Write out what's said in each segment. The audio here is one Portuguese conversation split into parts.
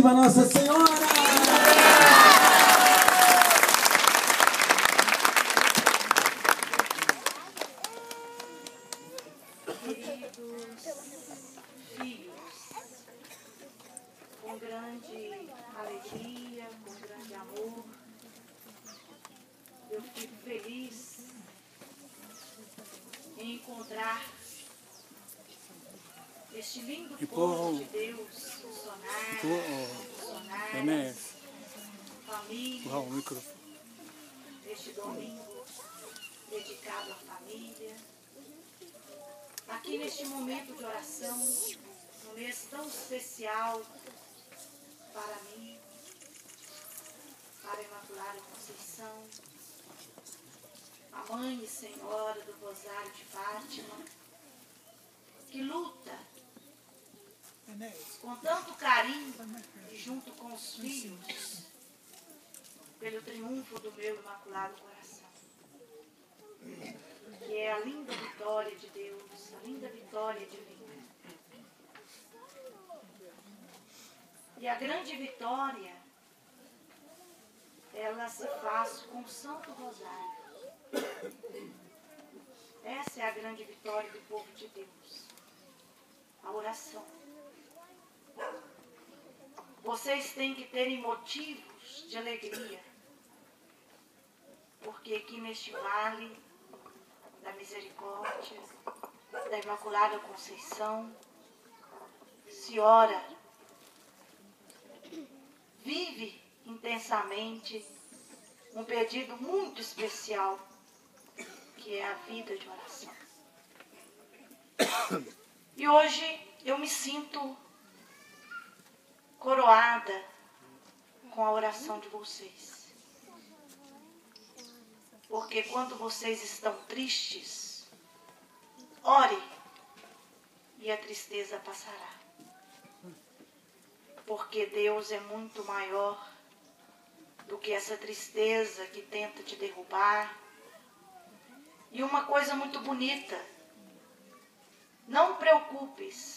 viva Nossa Senhora! Com grande alegria, com grande amor, eu fico feliz em encontrar este lindo povo de Deus, funcionários, família, este domingo dedicado à família, aqui neste momento de oração, um mês tão especial para mim, para a Imaculada Conceição, a Mãe e Senhora do Rosário de Fátima, que luta com tanto carinho e junto com os filhos pelo triunfo do meu Imaculado Coração, que é a linda vitória de Deus, a linda vitória divina. E a grande vitória, ela se faz com o Santo Rosário. Essa é a grande vitória do povo de Deus. A oração. Vocês têm que terem motivos de alegria. Porque aqui neste vale da misericórdia, da Imaculada Conceição, se ora, vive intensamente um pedido muito especial, que é a vida de oração. E hoje eu me sinto coroada com a oração de vocês. Porque quando vocês estão tristes, ore e a tristeza passará. Porque Deus é muito maior do que essa tristeza que tenta te derrubar. E uma coisa muito bonita, não preocupes,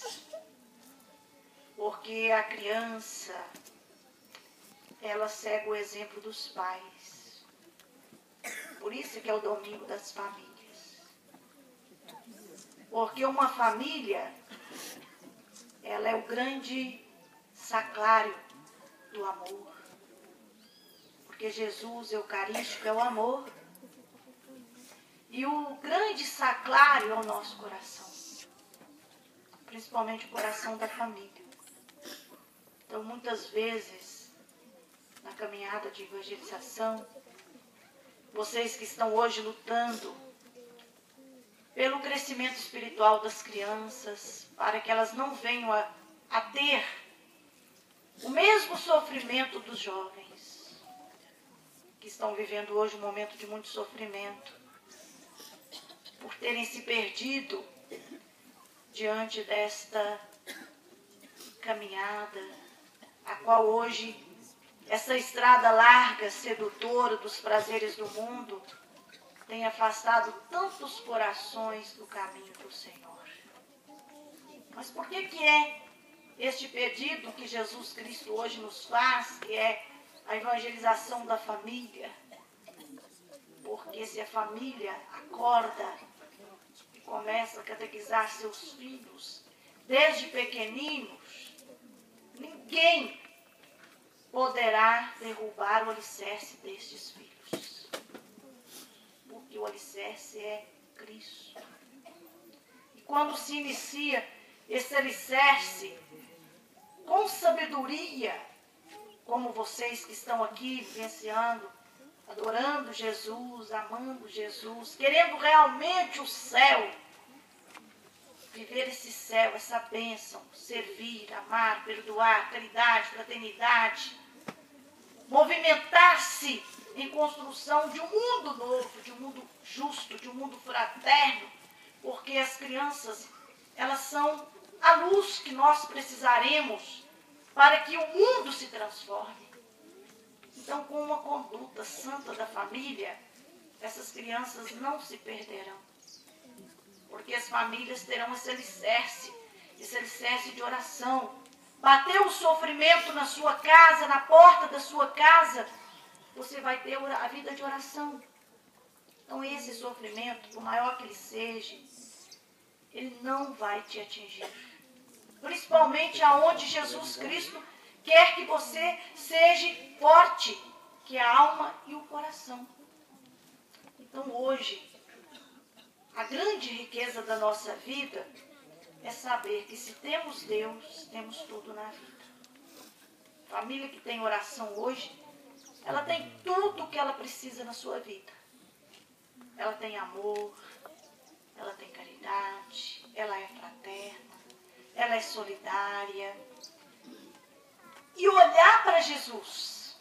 porque a criança, ela segue o exemplo dos pais. Por isso que é o domingo das famílias. Porque uma família, ela é o grande sacrário do amor. Porque Jesus Eucarístico é o amor. E o grande sacrário é o nosso coração. Principalmente o coração da família. Então, muitas vezes, na caminhada de evangelização, vocês que estão hoje lutando pelo crescimento espiritual das crianças, para que elas não venham a ter o mesmo sofrimento dos jovens, que estão vivendo hoje um momento de muito sofrimento, por terem se perdido diante desta caminhada, a qual hoje, essa estrada larga, sedutora dos prazeres do mundo, tem afastado tantos corações do caminho do Senhor. Mas por que é este pedido que Jesus Cristo hoje nos faz, que é a evangelização da família? Porque se a família acorda e começa a catequizar seus filhos, desde pequeninos, ninguém poderá derrubar o alicerce destes filhos. Porque o alicerce é Cristo. E quando se inicia esse alicerce com sabedoria, como vocês que estão aqui vivenciando, adorando Jesus, amando Jesus, querendo realmente o céu, viver esse céu, essa bênção, servir, amar, perdoar, caridade, fraternidade, movimentar-se em construção de um mundo novo, de um mundo justo, de um mundo fraterno, porque as crianças, elas são a luz que nós precisaremos para que o mundo se transforme. Então, com uma conduta santa da família, essas crianças não se perderão. Porque as famílias terão esse alicerce de oração, bateu o sofrimento na sua casa, na porta da sua casa, você vai ter a vida de oração. Então esse sofrimento, por maior que ele seja, ele não vai te atingir. Principalmente aonde Jesus Cristo quer que você seja forte, que é a alma e o coração. Então hoje, a grande riqueza da nossa vida é saber que se temos Deus, temos tudo na vida. Família que tem oração hoje, ela tem tudo o que ela precisa na sua vida. Ela tem amor, ela tem caridade, ela é fraterna, ela é solidária. E olhar para Jesus,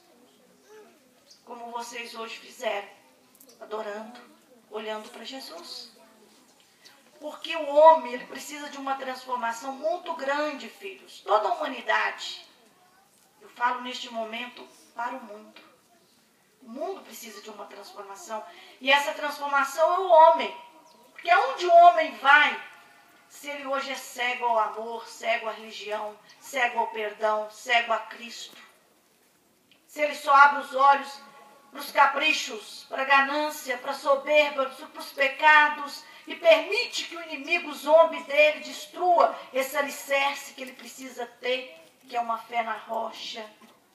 como vocês hoje fizeram, adorando, olhando para Jesus. Porque o homem, ele precisa de uma transformação muito grande, filhos. Toda a humanidade, eu falo neste momento para o mundo. O mundo precisa de uma transformação. E essa transformação é o homem. Porque aonde o homem vai, se ele hoje é cego ao amor, cego à religião, cego ao perdão, cego a Cristo, se ele só abre os olhos para os caprichos, para a ganância, para a soberba, para os pecados, e permite que o inimigo zombe dele, destrua esse alicerce que ele precisa ter, que é uma fé na rocha.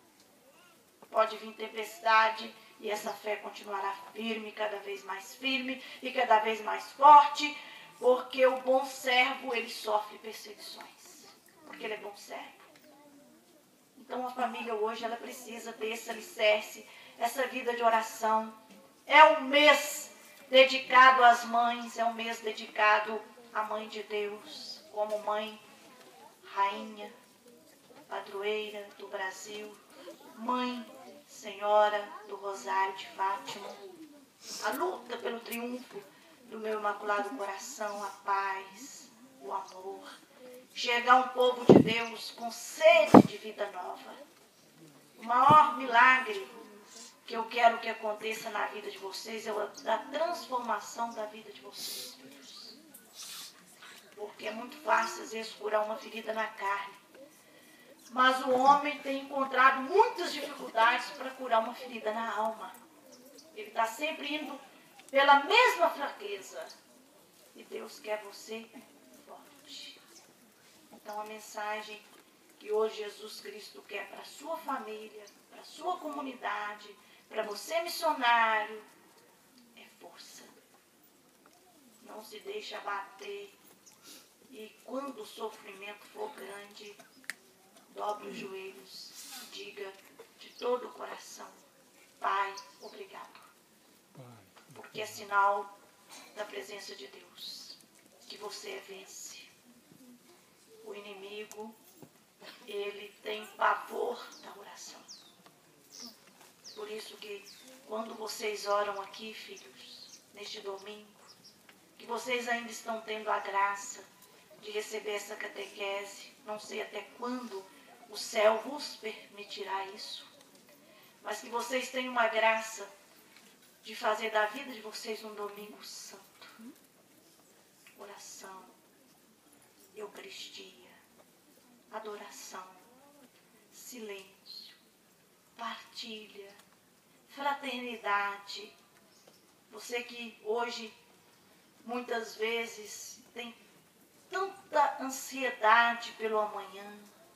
Pode vir tempestade e essa fé continuará firme, cada vez mais firme e cada vez mais forte, porque o bom servo, ele sofre perseguições, porque ele é bom servo. Então a família hoje, ela precisa ter esse alicerce, essa vida de oração. É um mês dedicado às mães, é um mês dedicado à Mãe de Deus, como mãe, rainha, padroeira do Brasil, mãe, senhora do Rosário de Fátima. A luta pelo triunfo do meu Imaculado Coração, a paz, o amor. Chegar um povo de Deus com sede de vida nova. O maior milagre que eu quero que aconteça na vida de vocês é a transformação da vida de vocês, filhos. Porque é muito fácil, às vezes, curar uma ferida na carne. Mas o homem tem encontrado muitas dificuldades para curar uma ferida na alma. Ele está sempre indo pela mesma fraqueza. E Deus quer você forte. Então a mensagem que hoje Jesus Cristo quer para a sua família, para a sua comunidade, para você missionário, é força. Não se deixe abater. E quando o sofrimento for grande, dobre os joelhos, diga de todo o coração, Pai, obrigado. Porque é sinal da presença de Deus, que você vence. O inimigo, ele tem pavor da oração. Por isso que quando vocês oram aqui, filhos, neste domingo, que vocês ainda estão tendo a graça de receber essa catequese, não sei até quando o céu vos permitirá isso, mas que vocês tenham uma graça de fazer da vida de vocês um domingo santo. Oração, Eucaristia, adoração, silêncio, partilha, fraternidade. Você que hoje, muitas vezes, tem tanta ansiedade pelo amanhã,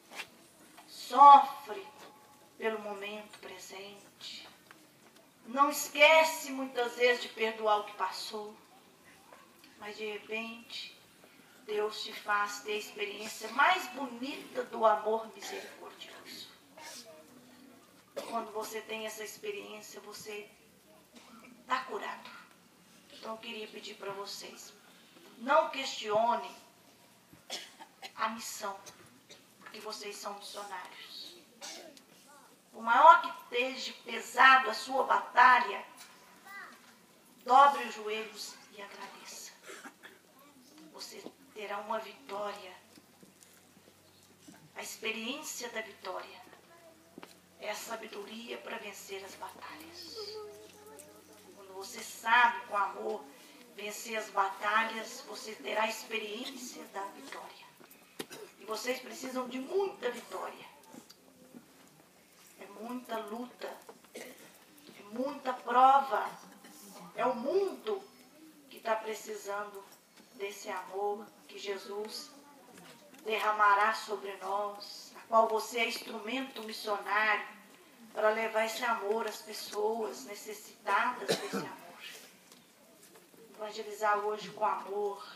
sofre pelo momento presente, não esquece muitas vezes de perdoar o que passou, mas de repente Deus te faz ter a experiência mais bonita do amor misericordioso. Quando você tem essa experiência, você está curado. Então eu queria pedir para vocês, não questione a missão, porque vocês são missionários. Por maior que esteja pesado a sua batalha, dobre os joelhos e agradeça. Você terá uma vitória. A experiência da vitória é a sabedoria para vencer as batalhas. Quando você sabe com amor vencer as batalhas, você terá a experiência da vitória. E vocês precisam de muita vitória. É muita luta. É muita prova. É o mundo que está precisando desse amor que Jesus derramará sobre nós, a qual você é instrumento missionário para levar esse amor às pessoas necessitadas desse amor. Evangelizar hoje com amor,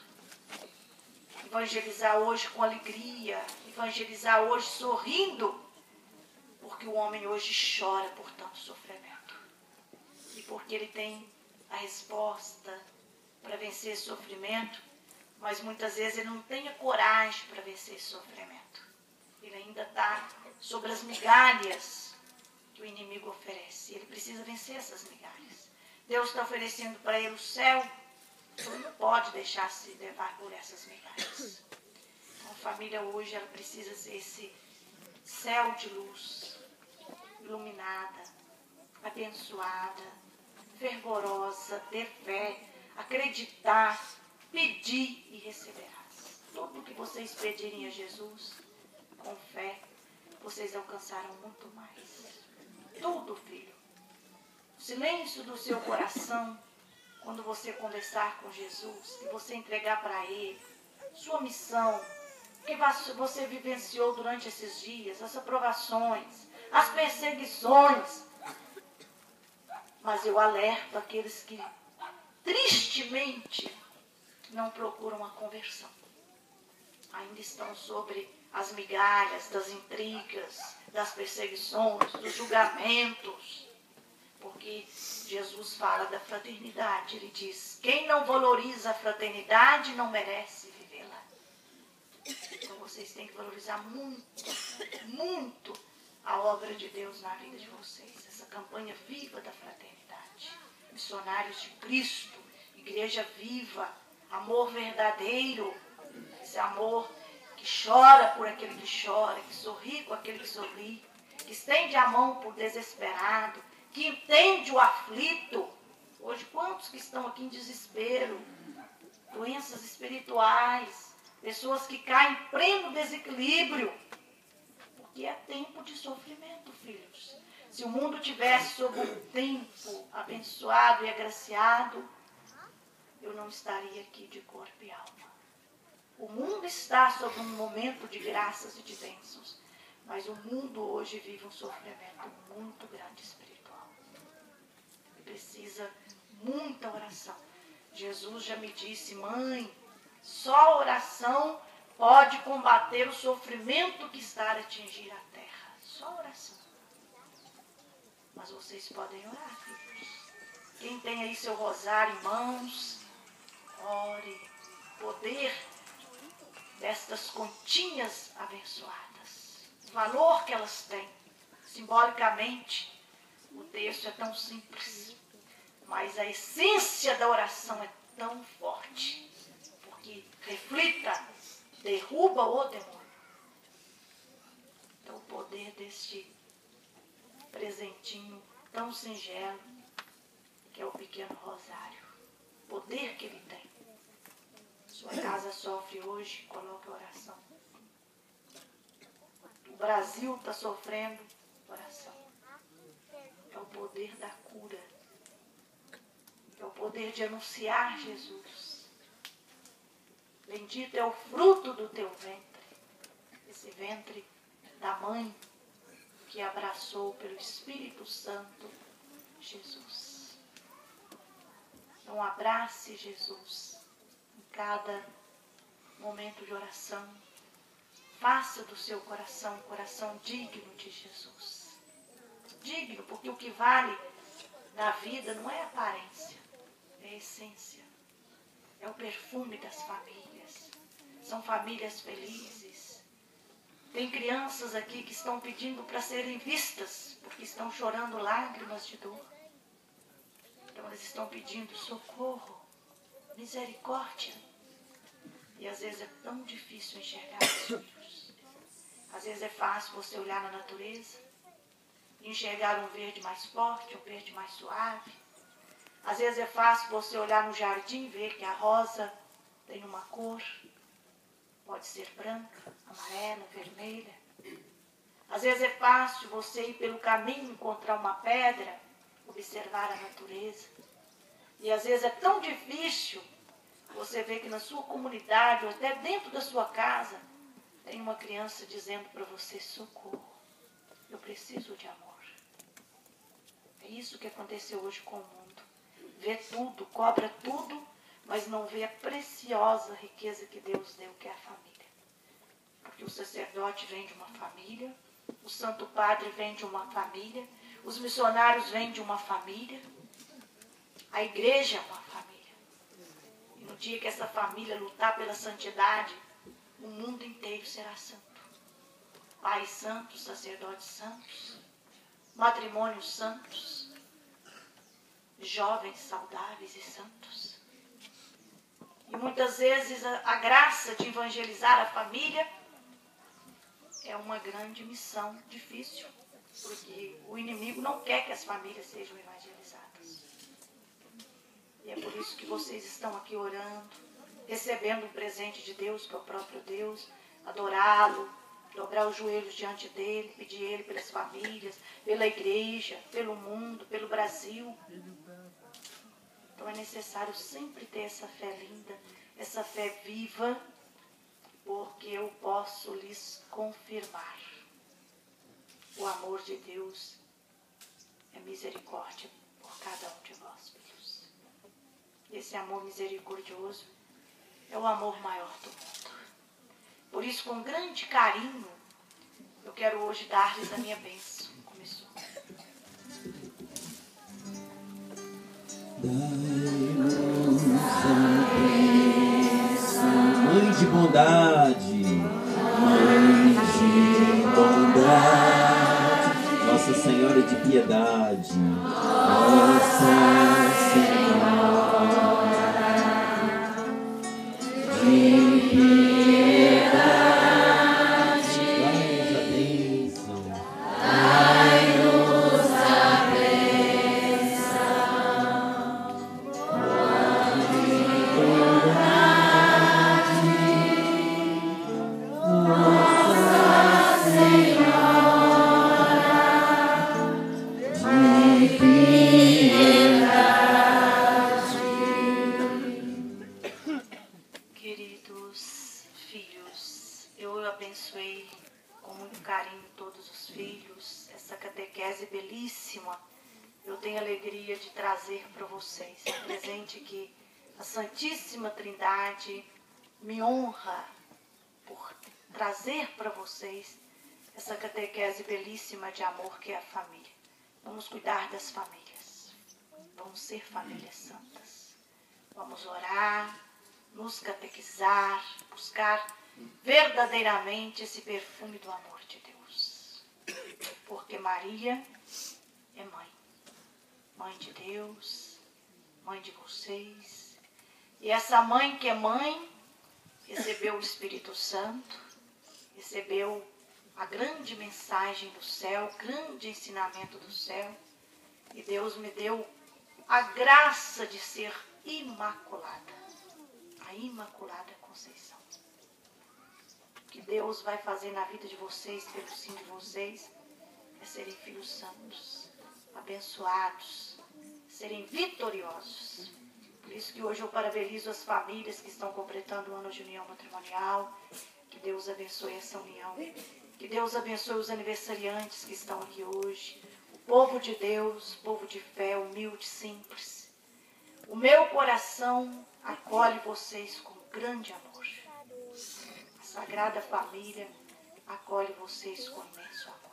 evangelizar hoje com alegria, evangelizar hoje sorrindo, porque o homem hoje chora por tanto sofrimento. E porque ele tem a resposta para vencer esse sofrimento, mas muitas vezes ele não tem a coragem para vencer esse sofrimento. Ele ainda está sobre as migalhas que o inimigo oferece. Ele precisa vencer essas migalhas. Deus está oferecendo para ele o céu. Ele não pode deixar se levar por essas migalhas. Então, a família hoje ela precisa ser esse céu de luz, iluminada, abençoada, fervorosa, ter fé, acreditar, pedir e receberás. Tudo que vocês pedirem a Jesus, com fé, vocês alcançarão muito mais. Tudo, filho. O silêncio do seu coração, quando você conversar com Jesus, e você entregar para Ele sua missão, que você vivenciou durante esses dias, as aprovações, as perseguições. Mas eu alerto aqueles que tristemente não procuram a conversão. Ainda estão sobre as migalhas das intrigas, das perseguições, dos julgamentos. Porque Jesus fala da fraternidade. Ele diz, quem não valoriza a fraternidade não merece vivê-la. Então vocês têm que valorizar muito, muito a obra de Deus na vida de vocês. Essa campanha viva da fraternidade. Missionários de Cristo, igreja viva, amor verdadeiro. Esse amor que chora por aquele que chora, que sorri com aquele que sorri, que estende a mão por desesperado, que entende o aflito. Hoje, quantos que estão aqui em desespero, doenças espirituais, pessoas que caem em pleno desequilíbrio, porque é tempo de sofrimento, filhos. Se o mundo tivesse sob um tempo abençoado e agraciado, eu não estaria aqui de corpo e alma. O mundo está sob um momento de graças e de bênçãos, mas o mundo hoje vive um sofrimento muito grande espiritual. E precisa muita oração. Jesus já me disse, mãe, só a oração pode combater o sofrimento que está a atingir a terra. Só a oração. Mas vocês podem orar, filhos. Quem tem aí seu rosário em mãos, ore. Poder destas continhas abençoadas. O valor que elas têm. Simbolicamente, o texto é tão simples. Mas a essência da oração é tão forte. Porque reflita, derruba o demônio. Então o poder deste presentinho tão singelo, que é o pequeno rosário. O poder que ele tem. Sua casa sofre hoje, coloque a oração. O Brasil está sofrendo, oração. É o poder da cura. É o poder de anunciar Jesus. Bendito é o fruto do teu ventre. Esse ventre da mãe que abraçou pelo Espírito Santo Jesus. Então abrace Jesus em cada momento de oração. Faça do seu coração um coração digno de Jesus. Digno, porque o que vale na vida não é a aparência, é a essência. É o perfume das famílias. São famílias felizes. Tem crianças aqui que estão pedindo para serem vistas, porque estão chorando lágrimas de dor. Então elas estão pedindo socorro, misericórdia. E às vezes é tão difícil enxergar os filhos. Às vezes é fácil você olhar na natureza, enxergar um verde mais forte, um verde mais suave. Às vezes é fácil você olhar no jardim e ver que a rosa tem uma cor, Pode ser branca, amarela, vermelha. Às vezes é fácil você ir pelo caminho, encontrar uma pedra, observar a natureza. E às vezes é tão difícil você ver que na sua comunidade, ou até dentro da sua casa, tem uma criança dizendo para você: socorro, eu preciso de amor. É isso que aconteceu hoje com o mundo. Vê tudo, cobra tudo, mas não vê a preciosa riqueza que Deus deu, que é a família. Porque o sacerdote vem de uma família, o santo padre vem de uma família, os missionários vêm de uma família, a igreja é uma família. E no dia que essa família lutar pela santidade, o mundo inteiro será santo. Pais santos, sacerdotes santos, matrimônios santos, jovens saudáveis e santos. E muitas vezes a graça de evangelizar a família é uma grande missão difícil, porque o inimigo não quer que as famílias sejam evangelizadas. E é por isso que vocês estão aqui orando, recebendo um presente de Deus, que é o próprio Deus, adorá-lo, dobrar os joelhos diante dele, pedir ele pelas famílias, pela igreja, pelo mundo, pelo Brasil. Então é necessário sempre ter essa fé linda, essa fé viva, porque eu posso lhes confirmar: o amor de Deus é misericórdia por cada um de nós, filhos. Esse amor misericordioso é o amor maior do mundo. Por isso, com grande carinho, eu quero hoje dar-lhes a minha bênção. Começou. Dai-nos a bênção, Mãe de bondade, Mãe de bondade, Nossa Senhora de piedade, Nossa Senhora de piedade. Belíssima, eu tenho a alegria de trazer para vocês um presente que a Santíssima Trindade me honra por trazer para vocês essa catequese belíssima de amor que é a família. Vamos cuidar das famílias, vamos ser famílias santas, vamos orar, nos catequizar, buscar verdadeiramente esse perfume do amor de Deus, porque Maria é mãe, mãe de Deus, mãe de vocês. E essa mãe que é mãe, recebeu o Espírito Santo, recebeu a grande mensagem do céu, grande ensinamento do céu. E Deus me deu a graça de ser imaculada, a Imaculada Conceição. O que Deus vai fazer na vida de vocês, pelo sim de vocês, é serem filhos santos, abençoados, serem vitoriosos. Por isso que hoje eu parabenizo as famílias que estão completando o ano de união matrimonial. Que Deus abençoe essa união. Que Deus abençoe os aniversariantes que estão aqui hoje. O povo de Deus, povo de fé, humilde, simples. O meu coração acolhe vocês com grande amor. A Sagrada Família acolhe vocês com imenso amor.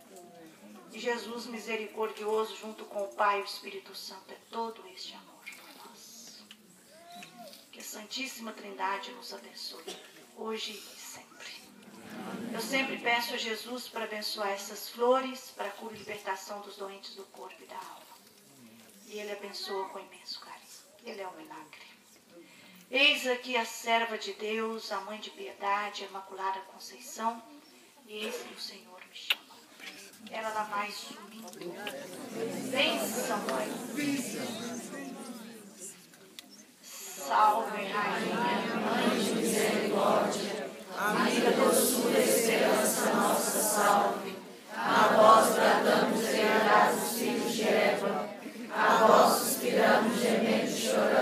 E Jesus misericordioso, junto com o Pai e o Espírito Santo, é todo este amor por nós. Que a Santíssima Trindade nos abençoe, hoje e sempre. Eu sempre peço a Jesus para abençoar essas flores, para a cura e libertação dos doentes do corpo e da alma. E Ele abençoa com imenso carinho. Ele é um milagre. Eis aqui a serva de Deus, a Mãe de Piedade, a Imaculada Conceição, e eis que o Senhor me chama. Ela vai sumindo. Bênção, Mãe. Salve, Rainha, Mãe de misericórdia,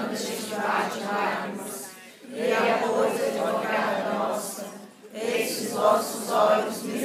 necessidade de lágrimas, e a coisa advogada nossa, eis os vossos olhos